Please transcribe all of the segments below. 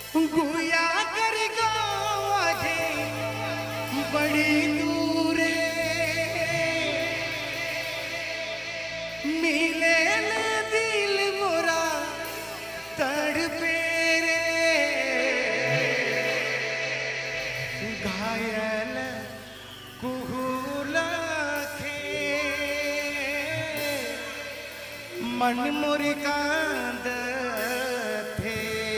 गुया कर गाजे बड़ी दूरे मिले न दिल मोरा तड़पे रे घायल कुहूला खे मन मोरी कांद थे।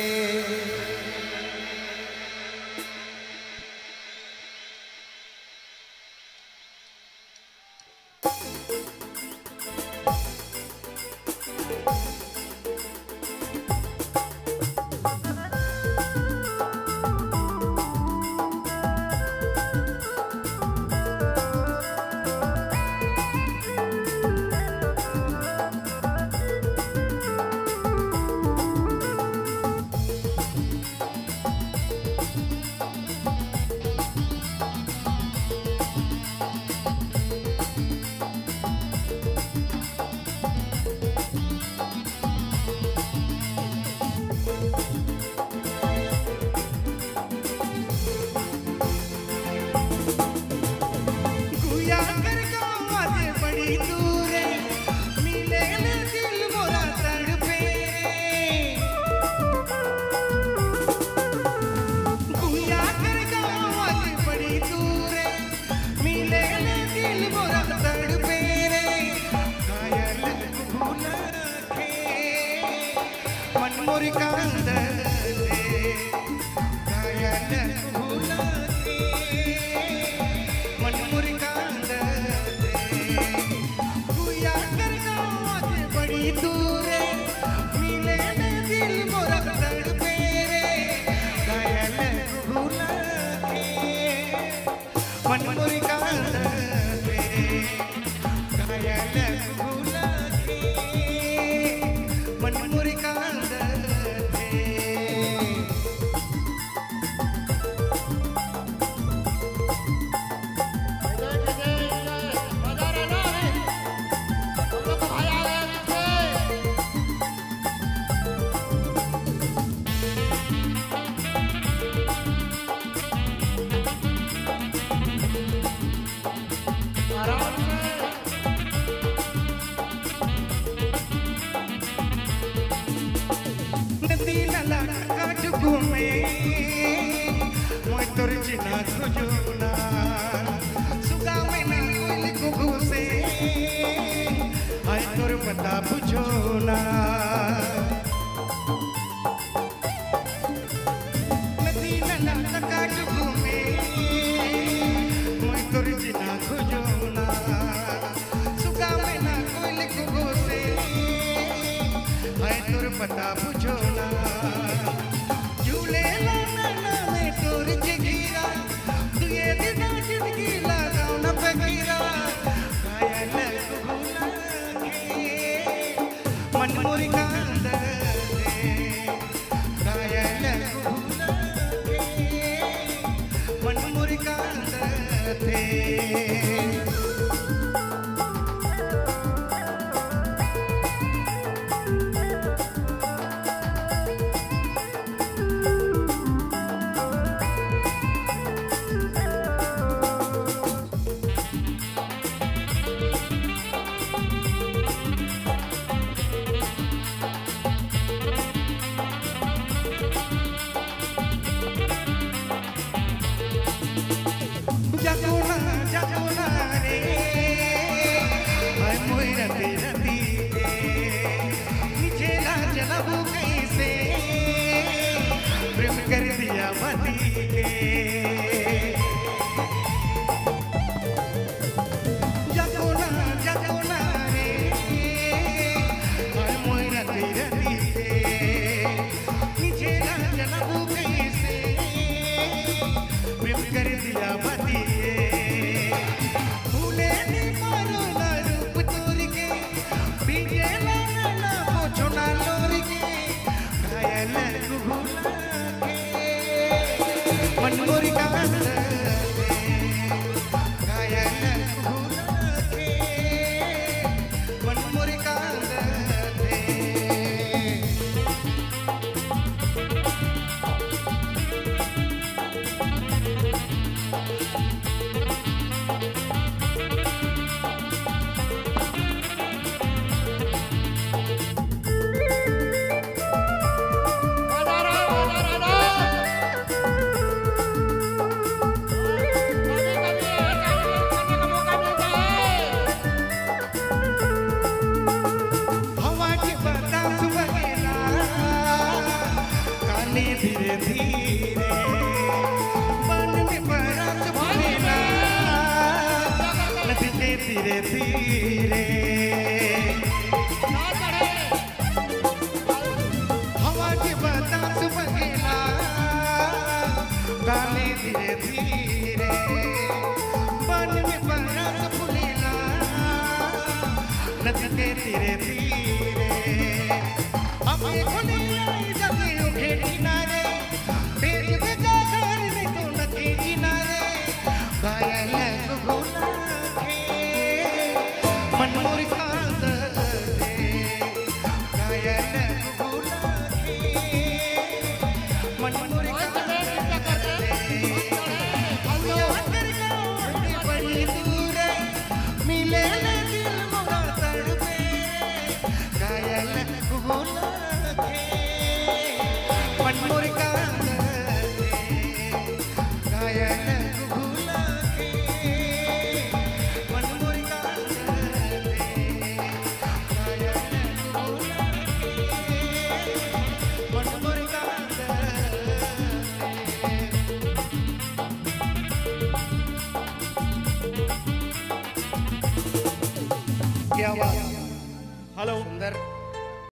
मोरी कांद घायल कुहूला खे मन मोरी कांद गुया कर गाजे बड़ी दूरे मिले न दिल मोरा तड़पे रे घायल कुहूला खे मन मोरी कांद घायल कुहूला खे मन मोरी कांद Torcina kujuna suga mena koil kuguse ay tor pata puchona nadi nana takat gume moy torcina kujuna suga mena koil kuguse ay tor pata puchona झूले लाना में तोर जगीरा तू ये दिना जिंदगी लगाओ न फकीरा घायल कुहूला खे मन मोरी कांद घायल कुहूला खे मन मोरी कांद थे। जगुना रे मोई रती रती नीचे ला जलाबू कैसे प्रेम कर दिया मती के जगुना रे मोई रती रती नीचे ला जलाबू कैसे प्रेम कर दिया मती मन मोरी कांद घायल कुहूला खे मन मोरी कांद धीरे धीरे मन में बरस फूलेला नचते धीरे धीरे हवा के बतास बहेला गाने धीरे धीरे मन में बरस फूलेला नचते धीरे धीरे हमें खुली आई जमी उठे किनारे पेट में जाकर नहीं तो नचे किनारे घायल घुला के मन मोर कांद दे घायल घुला के मन मोर कांद दे यहाँ कर गाँव बड़ी दूर मिले न दिल मोरा तड़पे घायल घुला मन मोर कांद दे घायल घुला के मन मोर कांद दे घायल घुला के मन मोर कांद दे क्या बात